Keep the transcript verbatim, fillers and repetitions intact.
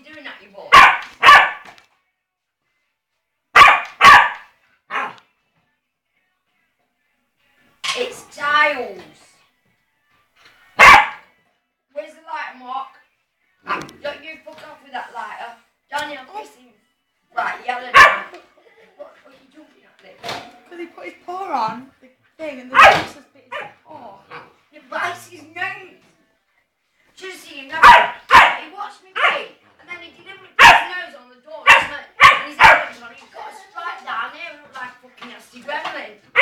doing that, you boy? It's tiles. Where's the lighter, Mark? Don't you fuck off with that lighter. Daniel, kiss him. Right, yellow now. What, what are you jumping at, Liz? Because he put his paw on the thing and the mouse has bit his paw. It bites his nose. Should have seen him now. He watched me play, and then he deliberately put his nose on the door and his head went on. He got a strike down there and looked like a fucking nasty gremlin.